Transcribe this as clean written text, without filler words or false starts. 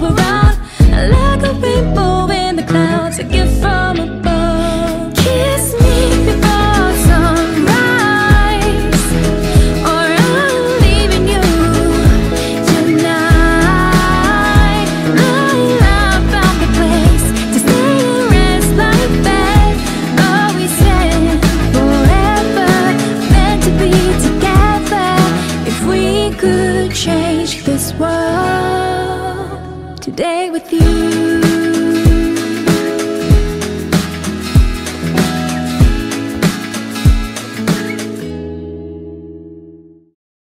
around like a rainbow in the clouds, a gift from above. Kiss me before sunrise, or I'm leaving you tonight. I found the place to stay and rest like that. Oh, we said forever, meant to be together. If we could change this world today with you.